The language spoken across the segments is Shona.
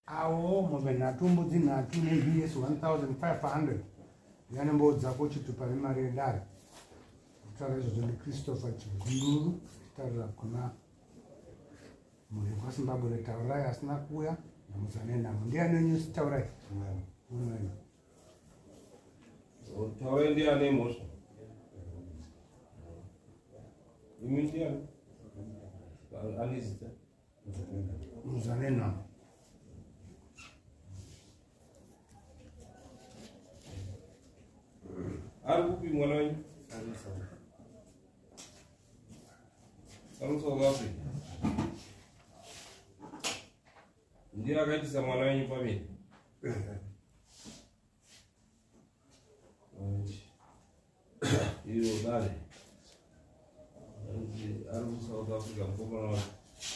awo muvenhatumbu dzinhatu neUS 1500 yanembodza kuchitupa nemari yedare. Kutaura izvozvo ndiChristopher Chigunduru achitaurira kuna munhu wekwaZimbabwe. Taurirai asina kuuya naMuzanenhamo. Ndiani nenyusi? Taurai. Taurai ndiani mhosva? Imi ndiani? Ani zita? Muzanenhamo. Ari kupi mwana wenyu? Ari South Africa. Ndiye akaitisa mwana wenyu pamini? Iyo dale. Ari South Africa mkomana wake.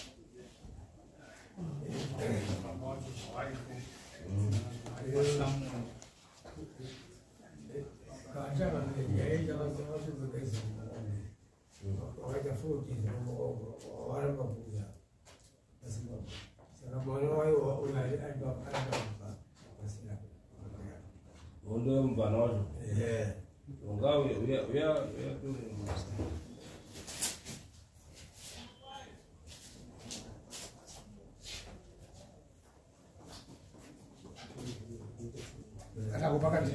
Ondo mbana wacho. Ngawe uya atakupakati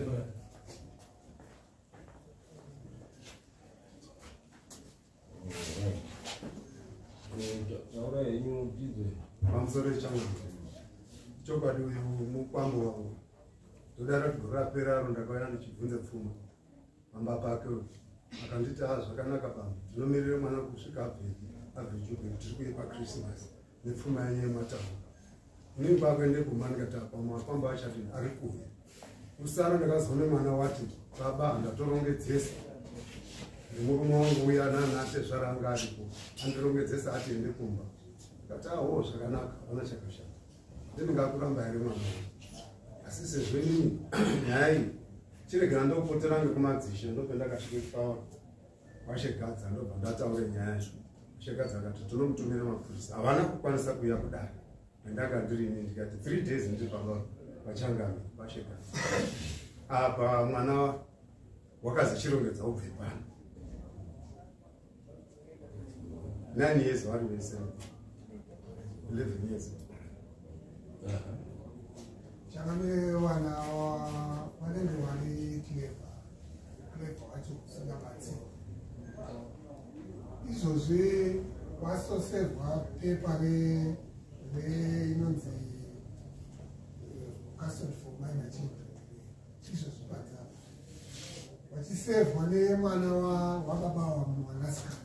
pamusoro changu chokwadi uyu mukwambo wangu ndodara guru rapera aro ndakauya ndichibvunze pfuma pamba pake akanditi zvakanaka pamba ndinomirire mwana kusvika abve jubhiri tiri kuye pakrisimasi nepfuma yenyu yematavu inini kwakwe ndeguma ndikati pamba achati ari kuuya usara ndakazoone mwana wati baba ndatorongedzesa nemurume wangu uya nanhate zvaranga aripo andirongedzesa ati ende kumba ndikati aho zvakanaka hapana chakashata ndingakuramba here mwana asi sezvo inini nyaya iyi chiregera ndopotera ngekumadzishe ndopendakasvika washegadza ndobva ndataure nyaya zvo washegadza akati tonomutumira mapurisa havana kukwanisa kuuya kudare ndanga ndiri ini ndikati 3 days ndibva vachangami washegadza apa mwana wakazi chirongedza ubve pano 9 years vari vese 11 years chakame wana vanenge vari clever vacho kusingabatsiri izvozvi vasosevha pepa inonzi custody for minor children izvozvi padzavo vachisevhwa nemwana wababa wamwanasikana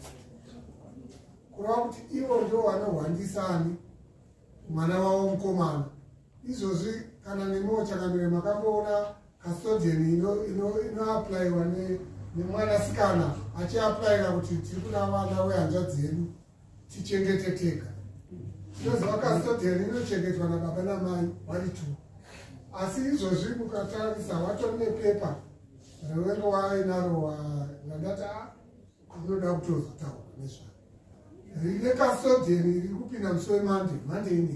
kureva kuti ivo ndo vanohwandisani mwana wavo mukomana. Izvozvi kana nemiwo chakamire makamboona custodian inoaplaiwa nemwanasikana achiaplaira kuti tiri kuda vana vehanzvadzi yedu tichengeteteka. Tinoziva custodian inochengetwa nababa namai vari tu, asi izvozvi mukatarisa watori nepepa rwendo wainaro randati unoda kutozotaura nezvaro rine custodian iri kupinda musi wemande ine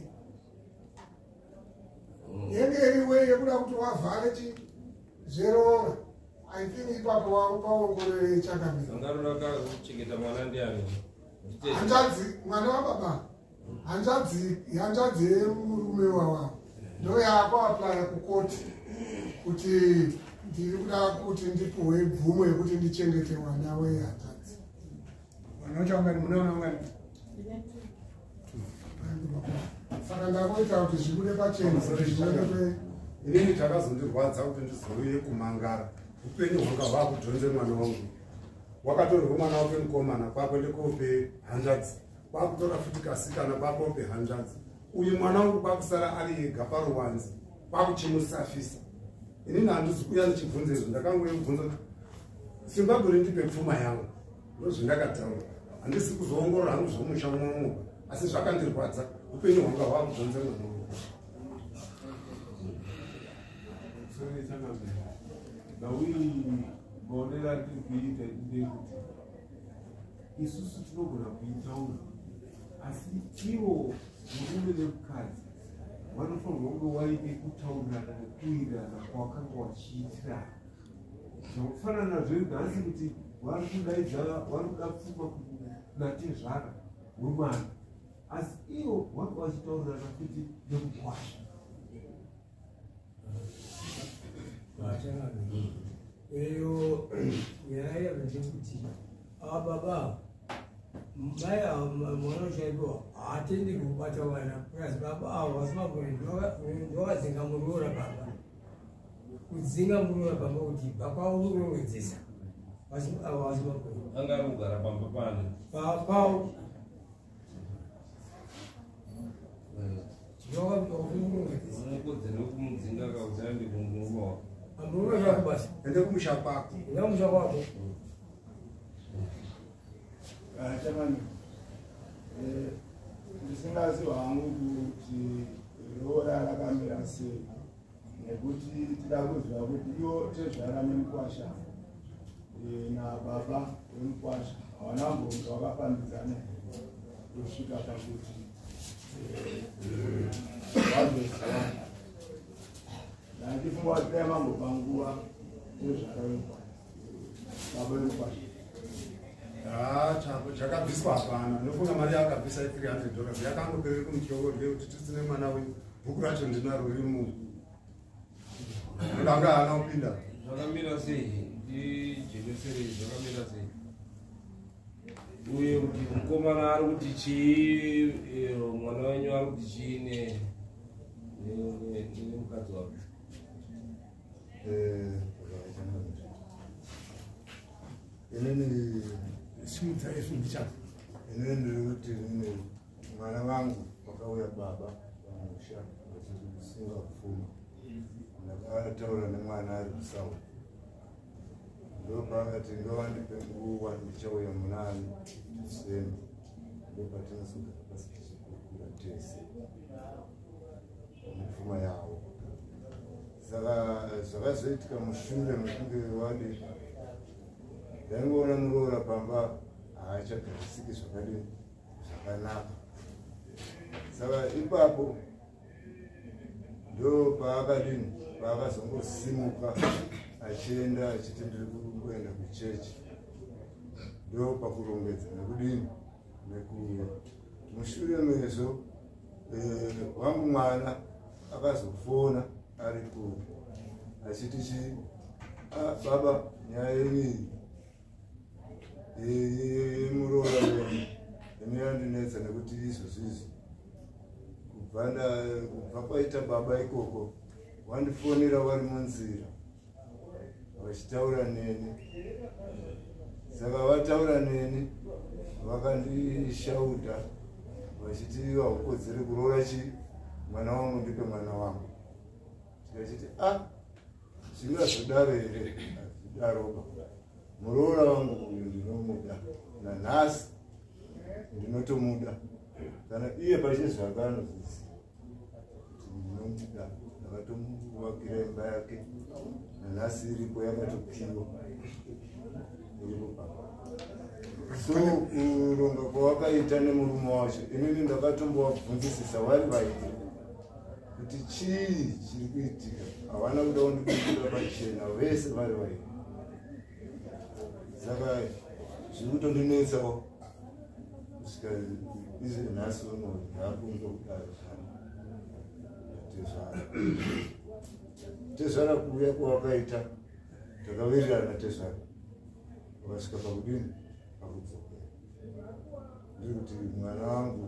yenge iriwe yekuda kuti wavhare zveroora. I think ipapo waongorore chakamira angaroda kuchengeta mwana ndiani hanzvadzi mwana wababa hanzvadzi yemurume wawavo ndo yakuaplaya kukoti kuti ndiri kuda kuti ndipuhwe bvumo yekuti ndichengete mwana wehanzvadzi. vanochaungani munaonaungani saka ndakuita kuti zvikude pachena inini takazondirwadza kuti ndizouye kumangara upenyu hwanga hwakudhonze mwana wangu wakatorwa mwana wake mukomana kwako ndikope hanzvadzi kwakutora futi kasikana kwakope hanzvadzi uyu mwana wangu kwakusara ari ega paruwanzi kwakuchimusafisa. inini handizi kuya ndichibvunza izvo ndakangoye kubvunza kuti Zimbabwe ndipe pfuma yangu ndozvindakataura handisi kuzoongorora hangu zvomusha mumwe asi zvakandirwadza upenyu hwanga hwakudhonze mwana wangu. Bonera kuita ndekuti isusu tinogona kuitaura asi ivo murume nemukadzi vanofanirwa kunge waine kutaurirana nekuwirirana kwawakanga wachiitirana. Zvakafanana zvenhasi kuti vari kudaidza vari kuda pfuma kunatezvara wemwana, asi ivo vanga vachitaurirana futi nekukwasha. Eyo nyaya yavandekuti ababa mai mwana uchaitwa haatendi kubata vana plus baba avo vasindovazinga muroora baba kudzinga muroora baba kuti baba unomwedzesa avo vasimagoni anga ari kugara pamba pano papao chinovakunomwedzesa unokodzera wekumudzinga kauti aende kunguva amuroora zvakubasa ende kumusha kwako enda musha kwako Chamani, ndisingazi hangu kuti roora rakamira sei, nekuti tida kuziva kuti ivo tezvara nemukwasha nababa wemukwasha hawana mbongo vakapambidzana kusvika pakuti vazoziva. Ndandifungwa kuti dai mambopa nguva tezvara wemukwasha baba wemukwasha. Zvakabviswa hapana. Ndofunga mari yakabvisa $300 yakangoperera kumutyoko ngekuti tisine mwana wenyu. Bhuku racho ndinaro ririmu. Ndanga hana kupinda. zvakamira sei ndijeneseri zvakamira sei uye kuti mukomana ari kuti chii mwana wenyu ari kuti chii nemukadzi wake Inini simudza yesu ndichati inini ndiri kuti nini mwana wangu wakauya baba pamusha vachisinga pfuma. Ndakataura nemwana ari kuSouth. Ndopakati ndowandipe nguva ndichauya munani December. Ndopatinosogara pasi tichikukura tese mupfuma yavo. Saka zvakazoitika mushure mekunge wadi ndaingoona muroora pamba haachagarisiki zvakadini zvakanaka. Saka ipapo ndo paakadini paakazongosimuka achienda achiti ndiri kuenda kuchechi. Ndo pakurongedza nekudini nekuuya mushure mezvo wangu mwana akazofona ari kure achiti chii baba nyaya yenyu muroora wenyu yandinetsa nekuti izvozvizvi kubva kwaita baba ikoko wandifonera wari munzira vachitaura neni. Saka vataura neni vakandishaudha vachiti haukodzeri kuroora chi mwana wangu ndipe mwana wangu. Tikachiti zvingazvodaro here azvidaroba muroora wangu uyu ndinomuda nanhasi ndinotomuda kana iye pachezvakanozvisi kuti ndinomuda. Ndakatomuvakira imba yake nanhasi iripo yakatopiwa iripo papa. So kuronga kwawakaita nemurume wacho inini ndakatombovabvunzisisa vari vaiti kuti chii chiri kuitika. Havana kuda kundibudira pachena vese vari vaiti. Saka zviri kutondinetsawo kusvika izvi nhasi uno ndaakunge kudaro tezvara kuuya kwawakaita takawirirana tezvara wakasvika pakudini pakudzokera. Ndiri kuti mwana wangu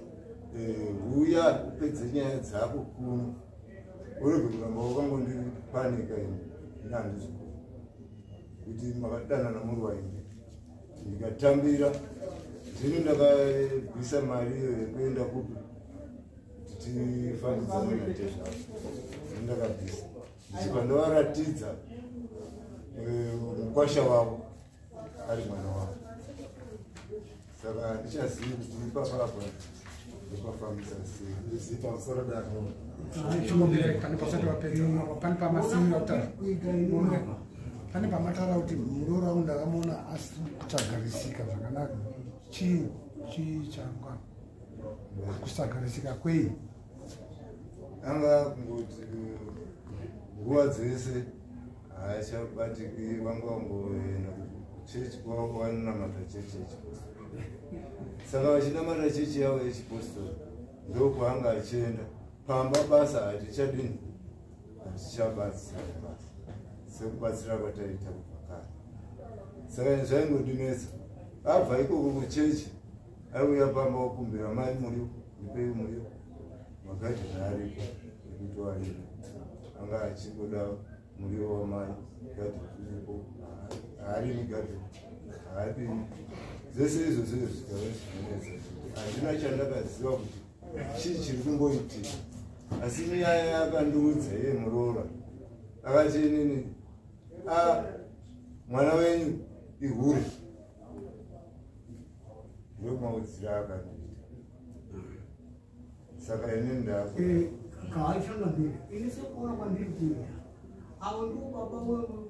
uya upedze nyaya dzako kuno urege kuramba wakangondipanika ini handizvikuru kuti makadanana muri vaimbi ndikatambira zvino ndakabvisa mari iyo yekuenda kupi kuti tifambidzane natezvavo ndakabvisa ndichibva ndovaratidza mukwasha wavo ari mwana wavo. Saka handichazivi kuti ipapapa ndopafambisa sei zii pamusoro daro pane pasati vaperiwa pane pamasimi vakutaura pane pamataura kuti muroora wangu ndakamuona asi kuchagarisika zvakanaka. Chii changwa kusagarisika kwei anga kungoti nguva dzese haachabatiki vangangoenda kuchechi kwavo vanonamata chechi yechipostori. Saka vachinamata chechi yavo yechipostori ndokwaanga achienda pamba basa hatichadini hatichabatsira basa sekubatsira kwataita kubva kare. Saka zvaingodinetsa abva ikoko kuchechi aiuya pamba okumbira mai muriwo ipei muriwo magadheni aripo ekuti warima anga achingoda muriwo wamai gadheni iripo haarimi gadheni haapimi zvese izvozvo zvikava zvinonetsa handina chandakaziva kuti chii chiri kumboitika. Asi nyaya yakandiudza iye muroora akati inini mwana wenyu ihure ndomaudzira akandiita. Saka inini kaachangambira ini sekuona kwandiri kuya avo ndobaba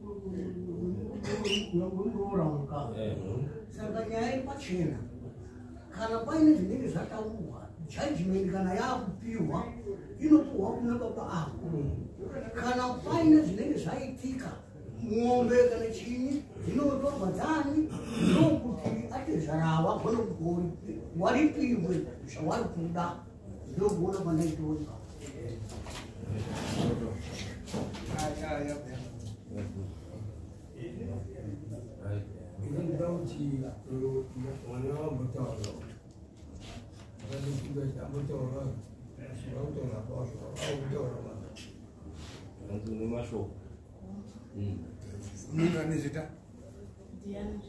wemuroora mukava. Saka nyaya iri pachena kana paine zvinenge zvataurwa judgment kana yakupiwa inopiwa kuna baba ako. Kana paine zvinenge zvaitika mombe kana chini zvinotorwa dzani ndokuti atezvarava gona kuti waripirwe zvawari kuda ndokuona kwandaitonga. Ndinoda kuti mwana wambotaura akatikiga chambotaura zvinotaura kwazvo autaura Anzuni mashoko. Munhu ane zita? Diana.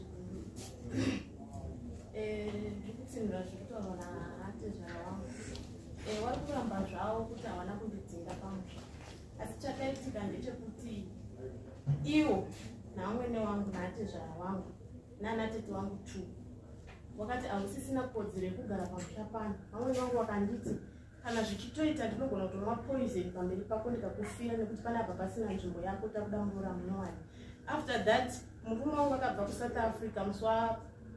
Ndikutsinura zvekutaura naatezvara wangu. Vari kuramba zvavo kuti havana kundidzinga pamusha. Asi chakaitika ndechekuti iwo naamwene wangu naatezvara wangu naanatete wangu 2 wakati hausisina kodzero yekugara pamusha pano. Vamwene wangu vakanditi kana zvichitoita ndinogona kutomwa poison pamberi pako ndikakufira nekuti panapa pasina nzvimbo yako takudambura munowani. After that murume wangu akabva kuSouth Africa muswa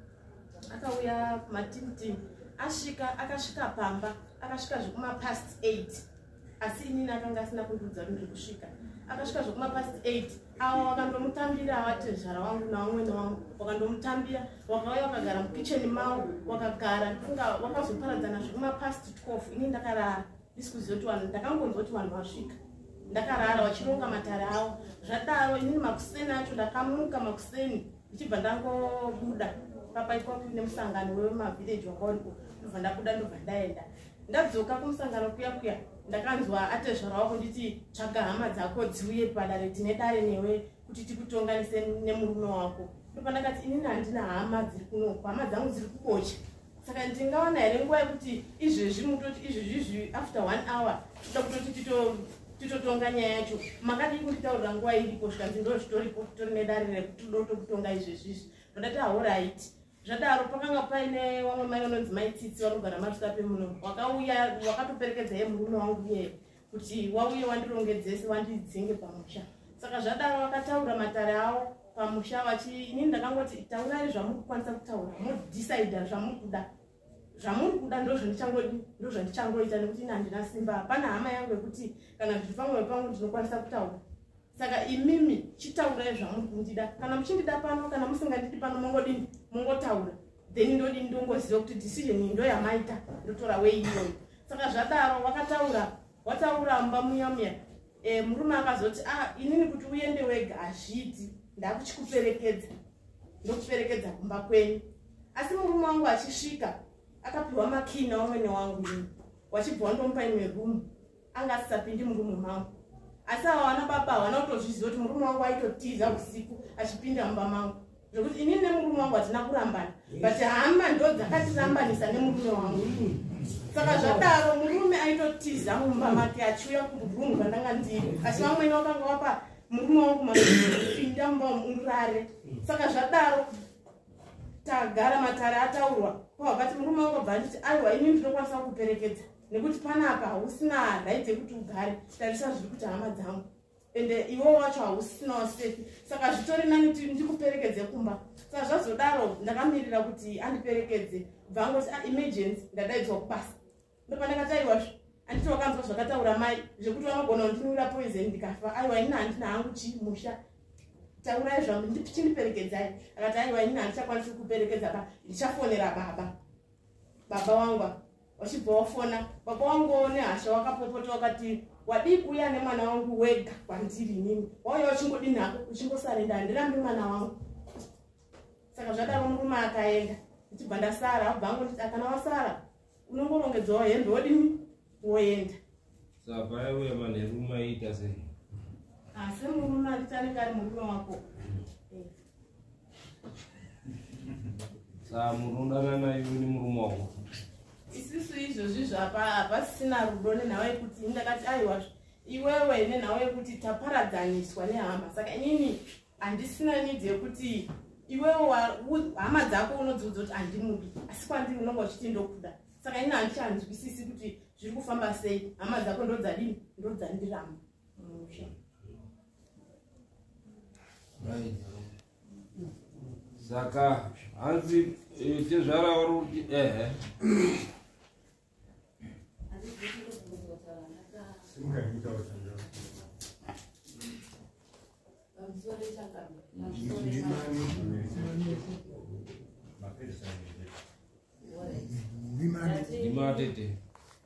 akauya kumatimtim akasvika pamba akasvika zvekuma past 8 asi inini akanga asina kundiudza kuti kusvika akasvika zvekuma past 8 avo wakandomutambira watezvara wangu naumwene wangu wakandomutambira wakauya wakagara mukicheni mavo wakagara funga wakazoparadzana zvekuma past 12 ini ndakarara ndisikuziva kuti vanhu ndakangonzwa kuti vanhu vasvika ndakarara vachironga matare avo. Zvadaro inini makuseni acho ndakamuka makuseni ndichibva ndangobuda papaitwa kuine musangano wemavhileji wakauripo ndobva ndabuda ndobva ndaenda ndadzoka kumusangano kuya ndakanzwa atezvara wako nditi tsvaga hama dzako dziuye padare tine dare newe kuti tikutonganise nemurume wako. Ndobva ndakati inini handina hama dziri kunoko hama dzangu dziri kukocha. Saka ndingawana here nguva yekuti izvezvi mutoti izvezvizvi after 1 hour toda kutoti titotonga nyaya yacho makadi kunditaurira nguva iripo zvikanzi ndo zvitoripo tori nedare rekuti dotokutonga izvezvizvi ndodati ahoright. Zvadaro pakanga paine vamwe mai vanonzi maitsitsi vanogara marusapa muno wakauya wakatoperekedza ye murume wangu iye kuti wauye wandirongedzese wandidzinge pamusha. Saka zvadaro vakataura matare avo pamusha inini ndakangoti taurai zvamuri kukwanisa kutaura modecida zvamuri kuda ndozvandichangoita nekuti ina handina simba hapana hama yangu yekuti kana zviri pamwe pangu ndinokwanisa kutaura. Saka imimi chitaurai zvamuri kundida kana muchindida pano kana musingandidi pano mongodini mongotaura then ndodini ndongoziva kuti decision ndo yamaita ndotora wei iyoyo. Saka zvadaro wataura mba muyamuya murume akazoti inini kuti uende wega hazviiti ndakuchikuperekedza ndokuperekedza kumba kwenyu. Asi murume wangu achisvika akapiwa makina wamwene wangu ini wachibva wandomupa imwe rumu anga asisapindi murume mangu. Asi ava vana baba havana kutozviziva kuti murume wangu aitotiza usiku achipinda mumba mangu zvokuti inini nemurume wangu hatina kurambana but hama ndo dzakatirambanisa nemurume wangu. Saka zvadaro murume aitotiza mumba make achiuya kurumu kwandanga ndiri asi vamwene vakanga vapa murume wangu mapinda mumba urare. Saka zvadaro tagara matare ataurwa pakati murume wangu abva anditi aiwa inini ndinokwanisa kuperekedza nekuti panapa hausina right yekuti ugare tarisa zviri kuti hama dzangu ende iwo wacho hausinawo sefi. Saka zvitori nani ndikuperekedze kumba. Saka zvazodaro ndakamirira kuti andiperekedze kubva angoti emergency ndadaidzwa kubasa. Ndopandakati aiwa anditi wakanzwa zvakataura mai zvekuti vanogona kundinwira poison ndikafa. Aiwa ini handina hangu chimusha, taurai zvangu chindiperekedzai. Akati aiwa ini handichakwanisi kuperekedza, ndichafonera baba. Baba wangu wachibva wafona, baba wangu nehasha wakapopota wakati wadii kuuya nemwana wangu wega kwandiri inini, wauya uchingodini hako uchingosarenda, handirambi mwana wangu. Saka zvadaro murume akaenda, ndichibva ndasara. Abva angoti kana wasara unongorongedzawo hembe wodini woenda. Saka paiuya manheru aiita sei? Asi murume anditani kari murume wako. Saka murundana naye ni murume wako? Isusu izvozvi hapasisina rudo nenhau yekuti ndakati aiwa iwewe nenhau yekuti taparadzaniswa nehama. Saka inini handisina nidzi yekuti iwewe hama dzako unodzidza kuti handimudi, asi kwandiri unonga uchiti ndokuda. Saka ini handichanzwisisi kuti zviri kufamba sei. Hama dzako ndodzadini, ndodzandiramba. Saka hanzi tezvara vari kuti ndimatete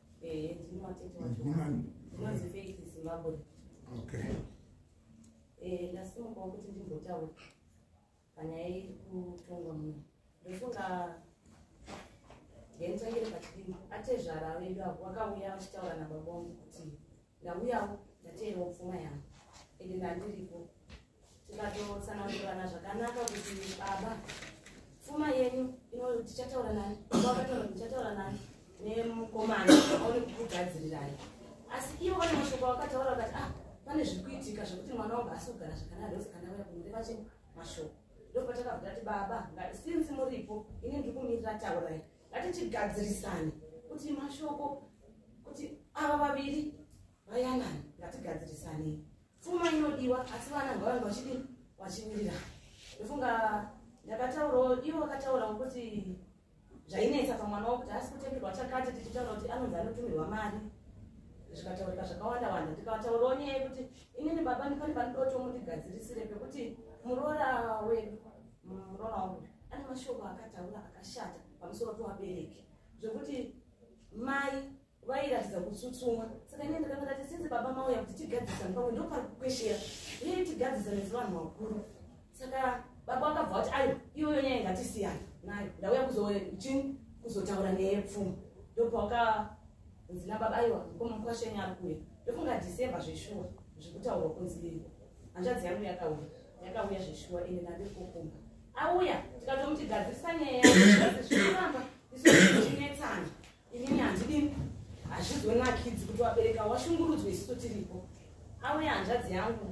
ndasimuka kuti ndimbotaura panyaya iri kutongwa munhu. Ndofunga ngenditangire pachidini atezvara vedu avo vakauya vachitaura nababa wangu kuti ndauyawo ndateerawo pfuma yangu ende ndandiripo. Tikatotsanangurana zvakanaka kuti baba pfuma yenyu tichataura nani, baba vakataura kuti tichataura nani nemukomana aone kukugadzirirai. Asi ivo vane mashoko vakataura vakati pane zviri kuitika zvekuti mwana wangu asi kugara zvakanaka, ndosikana vaya kumureva chinhu mashoko. Ndopatakabva tati baba sinzi muripo ini ndiri kumirira taurai, ngatichigadzirisane kuti mashoko kuti ava vaviri vayanani, ngatigadzirisane. Pfuma inodiwa asi vana ngavanga vachidini vachimirira. Ndofunga ndakataurawo ivo vakataurawo kuti zvainetsa pamwana wangu kuti asi kutenderwa chakati tichitaura kuti anonzi anotumirwa mari zvikataurika zvakawanda wanda. Tikataurawo nyaya yekuti inini baba ndipani pandoto mutigadzirisire pekuti muroora wedu muroora wangu ane mashoko akataura akashata pamusoro pevabereki zvekuti mai vairatidza kutsutsumwa. Saka ine ndakangati sinzi baba mauya kuti tigadzisane pamwe ndo pari kukweshera ii tigadzisane sevanhu vakuru. Saka baba vakabva kuti aiwa iyoyo nyaya ngatisiyana nayo, ndauya kuzotaura neyepfuma. Ndopawakazi nababa aiwa mukoma kwashenyu ari kuuya. Ndofunga December zveshuwa zvikutaurwa kunzi hanzvadzi yangu yakauya zveshuwa ine nadekokumba auya tikatomuti gadzirisa nyaya zvinoramba isusu tinetsana. Inini handidini hazvizonakidzi kuti wabereka washungurudzwa isusu tiripo. Auya hanzvadzi yangu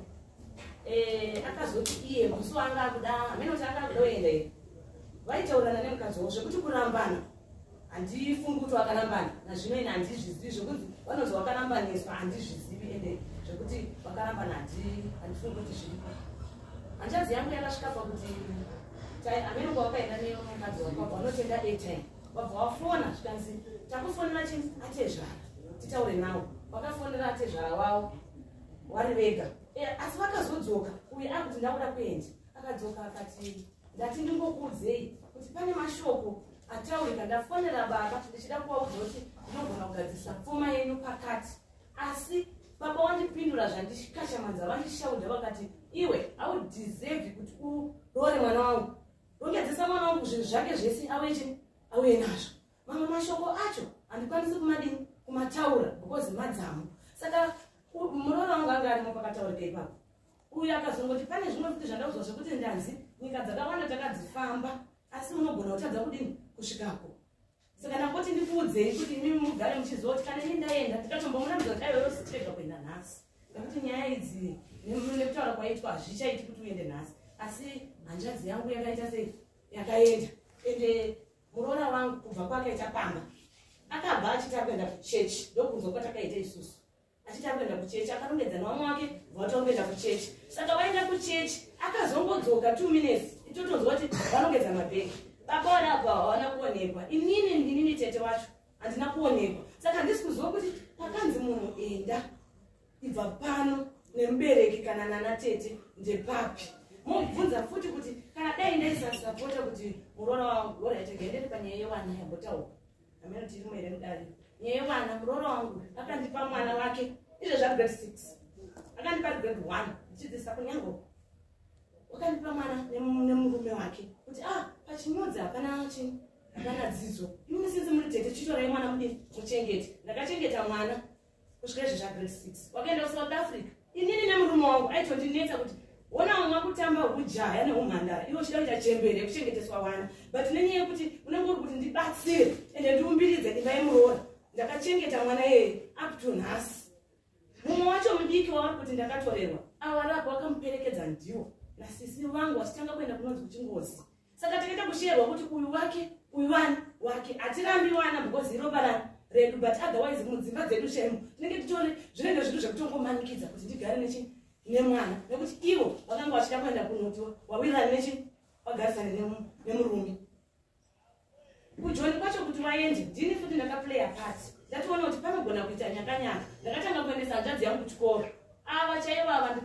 akazoti iye musi wanga akuda hamene kuti anga akuda uenda here vaitaurana nemukadzi wavo zvekuti kurambana handifungi kuti wakarambana nazvino ine handizvizivi zvokuti vanonzi wakarambaniswa handizvizivi ende zvekuti wakarambana handifungi kuti zviripo. Hanzvadzi yangu yakasvika pakuti hamene kwawakaenda nemukadzi wako wanotenga airtime wabva wafona zvikanzi takufonera chinhu atezvara titaure nawo. Wakafonera atezvara wavo vari vega asi vakazodzoka uye akuti ndauda kuenda. Akadzoka akati ndati ndingokuudzei kuti pane mashoko ataurika ndafonera baba ndichida kuvaudza kuti ndinogona kugadzirisa pfuma yenyu pakati. Asi baba wandipindura zvandikashamadza vandishaudha vakati iwe haudhiservi kuti uroore mwana wangu, rongedzesa mwana wangu zvinhu zvake zvese auye nazvo. Mamwe mashoko acho handikwanisi kumadini kumataura because madzamu. Saka muroora wangu anga arimo pakataurika ipapo. Uye akazongoti pane zvimwe kuti zvandaudzwa zvekuti ndanzi nyika dzakawanda takadzifamba asi unogona kutadza kudini kusvikako. Saka ndangoti ndikuudzei kuti imi mugare muchiziva kuti kana ini ndaenda ndikatombomuramidza kuti aiwewo sitirega kuenda nhasi nekuti nyaya idzi nekutaura kwaitwa hazvichaiti kuti uende nhasi. Asi hanzvadzi yangu yakaita sei yakaenda ende muroora wangu kubva kwakaita pamba akabva achiti akuenda kuchechi. Ndokunzwa kwatakaita isusu achiti akuenda kuchechi akarongedza nevamwe wake vatakuenda kuchechi. Saka vaenda kuchechi akazongodzoka 2 minutes itotonzwa kuti vanongedza mabhegi. Baba vari abva hawana kuonekwa. Inini ndinini tete wacho handina kuonekwa. Saka handisi kuziva kuti pakanzi munhu enda ibva pano nemubereki kana nana tete ndepapi. Mubvunza futi kuti kana dai ndaisasapota kuti muroora wangu oraitegendere panyaya yewana yambotaura amene tiri mwere mudare nyaya yewana. Muroora wangu akandipa mwana wake izvezvi grade 6 akandipa grade 1 ndichidzidzisa kunyango wakandipa mwana nemurume wake kuti pachimodzi hapana dzidzo. Imi sinzi muri tete chitorai mwana mudini muchengete. Ndakachengeta mwana kusvika izvezvi grade 6 wakaenda kuSouth Africa. Inini nemurume wangu aitondinetsa kuti ona umwe kutamba hujaya neumhandara iwo chida kuita chembere kuchengeteswa wana, but nenyaya yekuti unenge uri kuti ndibatsire ende ndiumbiridze imba yemuroora ndakachengeta mwana yeye up to nhasi. Mumwe wacho mudiki wavari kuti ndakatorerwa awarapo wakamuperekedza ndiwo nasisi vangu vachitanga kuenda kunonzi kuchingozi. Saka takaita kushiyerwa kuti uyu wake uyu wake hatirambi wana because iropa redu, but otherwise mudzimba dzedu shemu tinenge tichione zvinenge zvinhu zvekutongomanikidza kuti ndigare nemwana nekuti ivo vakanga vachida kuenda kunotiwa wawirana wagarisana nemurume. Kujoni kwacho kuti vaende ndini futi ndakaplaya part. Ndationa kuti panogona kuita nyakanyaka. Ndakatanga kuendesa hanzvadzi yangu kuchikoro. Ava chaivava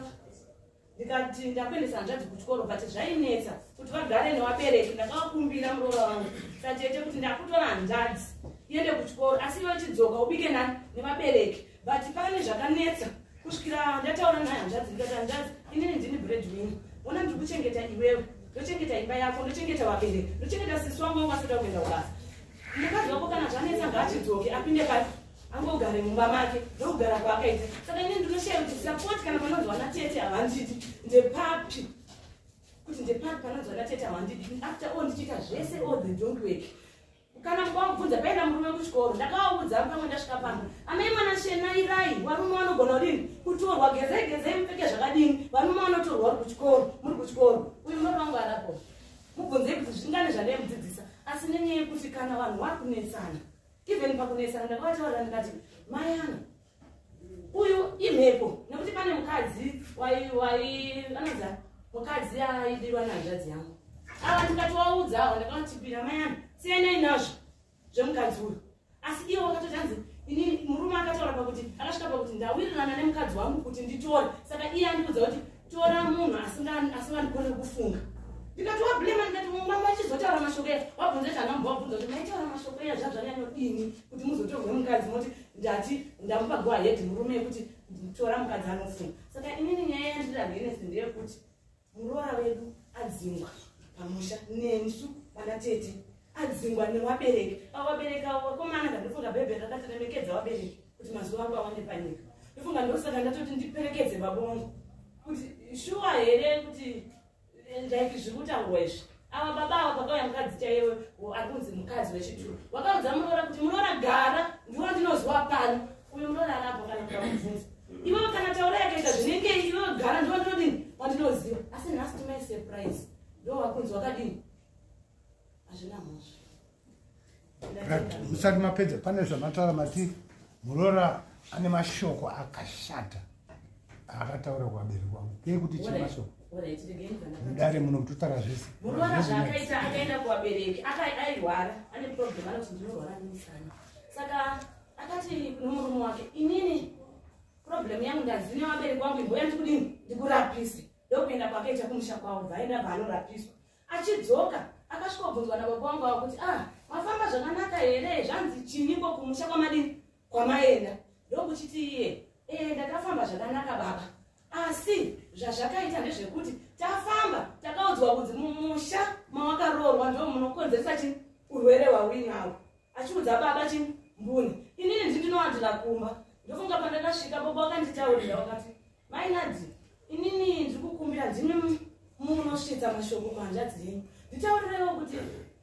ndikati ndakuendesa hanzvadzi kuchikoro, but zvainetsa kuti vagare nevabereki. Ndakavakumbira muroora wangu satete kuti ndakutora hanzvadzi iende kuchikoro asi iwe chidzoka ubike nevabereki, but pane zvakanetsa kusvikira ndataura naye hanzvadzi ndikati hanzvadzi inini ndini breadwinner, ona ndiri kuchengeta iwewe, ndochengeta imba yako, ndochengeta vabereki, ndochengeta sisi wangu wasida kuenda kubasa. Mukadzi wako kana zvanetsa ngaachidzoke apinde pati angogare mumba make ndokugara kwaakaita. Saka inini ndinoshaya kuti sapoti kana panonzi wana tete havandidi ndepapi, kuti ndepapi panonzi wana tete havandidi. After all ndichiita zvese all they don't work. Kana mukavabvunza paenda murume kuchikoro ndakavaudza pamwe ndasvika pamwe amai mwana shenairai varume vanogona kudini kutorwa gezei mupfeke zvakadini varume vanotorwa muri kuchikoro. Uyu muroora wangu arapo mubvunzei kuti zvingane zvandaimudzidzisa, asi nenyaya yekuti kana vanhu vari kunetsana even pakunetsana ndakavataurira ndikati mayana uyu imhepo nekuti pane mukadzi anodza mukadzi aidirwa nehanzvadzi yangu ava ndikatovaudza ava ndakavatipira mayana sienei nazvo zvemukadzi uyu, asi iwo vakatotanzi inini murume akataura pakuti akasvika pakuti ndawirirana nemukadzi wangu kuti nditore. Saka iye andikudza kuti tora munhu asingandikoni kufunga. Ndikatowablema ndikati mumba machizotaura mashoko eya wabvunza chanamba wabvunza kuti maitaura mashoko eya zvazvanyanyodini kuti muzotorwe mukadzi moti ndati ndamupa go ahead murume yekuti tora mukadzi anofunga. Saka inini nyaya yandirangenesi ndeyekuti muroora wedu adzingwa pamusha nesu vana tete adzingwa nevabereki. Vabereki avo vakomana ndandofunga bhebhe rakati remekedza vabereki kuti mazuva angu awande panyika. Ndofunga ndosaka ndatoti ndiperekedze babongo kuti shuwa here kuti ndaiki zviri kutaurwa izvi. Ava baba ava pakauya mukadzi chaiwe ari kunzi mukadzi wechituru vakaudza muroora kuti muroora gara ndiwo ndinozwa pano. Uyu muroora arapo kana mukamubvunza iwe kana taura yakaita zvinenge iwe gara ndiwo ndinodini wandinoziva, asi nhasi timai surprise ndo wakunzi wakadini hazvina mhosva. Musati mapedza pane zvamataura mati muroora ane mashoko akashata akataura kuvabereki wangu kei kuti chimashoko mudare muno kutotara zvese. Muroora zvaakaita akaenda kuvabereki airwara ane problem anoti ndinorwara nemusana. Saka akati nomurume wake inini problem yangu ndaziva vabereki wangu imboya ndikudini ndikurapise. Ndokuenda kwakaita kumusha kwavo bvaenda bvaanorapiswa. Achidzoka akasvika kubvunzwa nababa wangu avo kuti mafamba zvakanaka here zvanzi chiniko kumusha kwamadini kwamaenda. Ndokuchiti iye ndakafamba zvakanaka baba, asi zvazvakaita ndezvekuti tafamba takaudzwa kunzi mumusha mawakaroorwa ndo munokonzeresa chini urwere hwauinawo. Achiudza baba chini mbuni inini ndinowandira kumba. Ndofunga pandakasvika baba wakanditaurira wakati mainadzi inini ndiri kukumbira ndimi munosvitsa mashoko kuhanzvadzi yenyu nditaurirewo kuti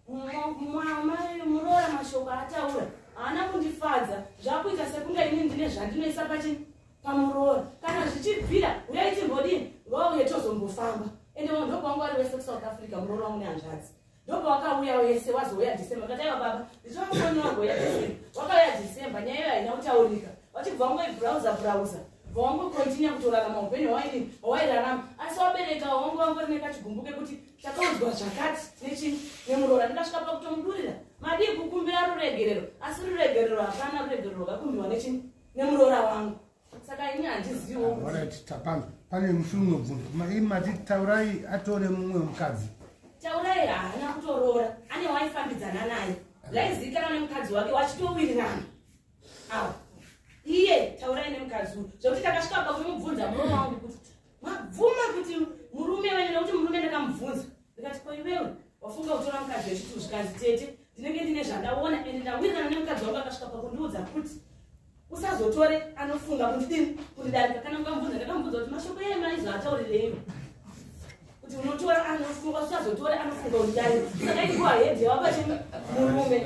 muroora mashoko ataura haana kundifadza zvakuita sekunge inini ndine zvandinoisa pamuroora. Kana zvichibvira uyai timbodini ngauye tozombofamba. Ende ndokwangu ari wese kuSouth Africa muroora wangu nehanzvadzi ndopawakauya wese wazouya December. Kataiwa baba ndichomufoni wangu uya December wakauya December nyaya iyo haina kutaurika wachibva wangoibrowser Vongo continue kutorarama upenyu hwairarama asi wabereka wangu wangu nekachigumbuke kuti chakaudzwa zvakati nemurora ndikasvika pakutomudurira madii kukumbira ruregerero asi ruregerero hapana ruregerero rwakakumbiwa nemurora wangu saka ini handizivo pane mushumo unobvunza imati taurai atore mumwe mukadzi taurai haana kutorora ane waifambidzana naye zvaizikana nemukadzi wake wachitowirirana awa iye taurai nemukadzi uyu zvokuti takasvika pakumubvunza murume wangu kuti mabvuma kuti murume wenyu nekuti murume ndakamubvunza ndikati ko iwewe wafunga kutora mukadzi wechitu zvikanzi tete ndinenge ndine zvandaona ende ndawirirana nemukadzi wangu akasvika pakundiudza kuti usazotore anofunga kuti kundidarika kana mukamubvunza ndakamubvunza kuti mashoko emaizvo ataurireiwo kuti unotora anofunga usazotore anofunga kundidarika saka ikuwa hedhi wabate murume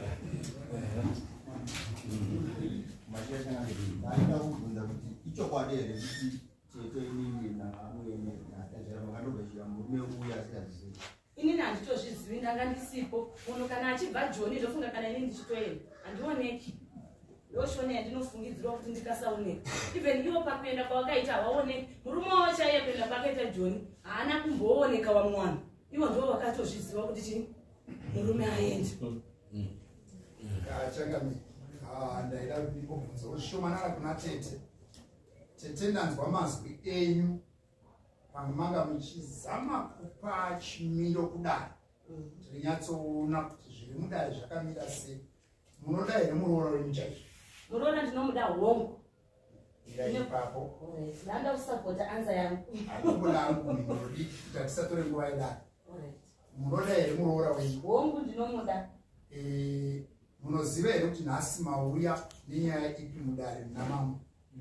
ndaida kubvunza kuti ichokwadi here kuti tete inini naamweni natazvera makandobvashira murume uya asingazivi inini handitozvizivi ndanga ndisipo munhu kana achibva joni ndofunga kana inini ndichitoenda handioneki ndoshone yandinofungidzirwa kuti ndikasaoneka even ivo pakuenda kwawakaita hawaoneki murume wavo chaiye kuenda kwakaita joni haana kumbooneka vamwe vanhu ivo ndo vakatozviziva kuti chini murume aende kachangamiri ndaida kubvunza ushomanana kuna tete tete ndanzwa mazwi enyu pamwe manga muchizama kupa chimiro kudai tiri nyatsoona kuti zviri mudai zvakamira sei munoda here muroora wenyu chaizvo muroora ndinomuda hongu ira ipapo ndanda kusapota anza yangu anomboda angu minodi kuti hatisatore nguva idai munoda here muroora wenyu hongu ndinomuda munoziva here kuti nhasi mauya nenyaya ipi mudare namama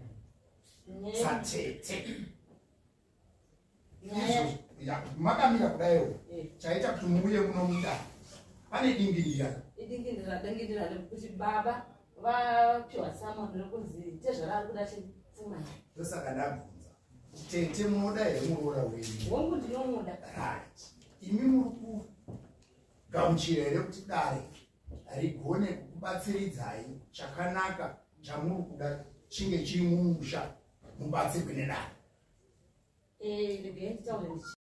satete makamira kudaiwo chaita kuti muuye muno mudare pane dingindira kuti baba vapiwa samoni rokunzi tezvarari kuda chipfuma ndosaka ndabvunza tete munoda here muroora wenyu hongu ndinomuda imi muri kugamuchira here kuti dare rigone kukubatsiridzai chakanaka chamuri kuda chinge chiri mumusha mubatsirwe nedare ndege nditaure